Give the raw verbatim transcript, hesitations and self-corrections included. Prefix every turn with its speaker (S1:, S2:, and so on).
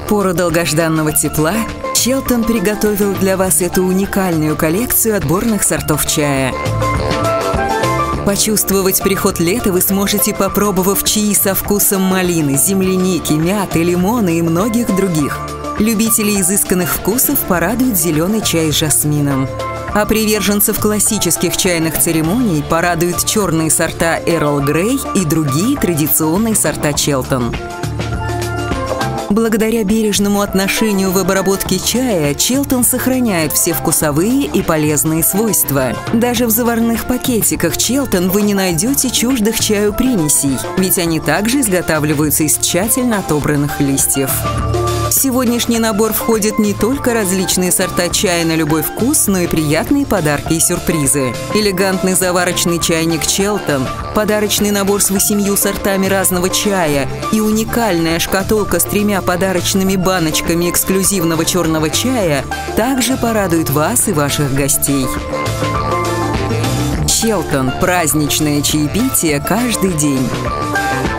S1: пору долгожданного тепла Челтон приготовил для вас эту уникальную коллекцию отборных сортов чая. Почувствовать приход лета вы сможете, попробовав чаи со вкусом малины, земляники, мяты, лимона и многих других. Любителей изысканных вкусов порадует зеленый чай с жасмином. А приверженцев классических чайных церемоний порадуют черные сорта Эрл Грей и другие традиционные сорта Челтон. Благодаря бережному отношению в обработке чая Челтон сохраняет все вкусовые и полезные свойства. Даже в заварных пакетиках Челтон вы не найдете чуждых чаю примесей, ведь они также изготавливаются из тщательно отобранных листьев. В сегодняшний набор входят не только различные сорта чая на любой вкус, но и приятные подарки и сюрпризы. Элегантный заварочный чайник Челтон, подарочный набор с восемью сортами разного чая и уникальная шкатулка с тремя подарочными баночками эксклюзивного черного чая также порадуют вас и ваших гостей. Челтон – праздничное чаепитие каждый день.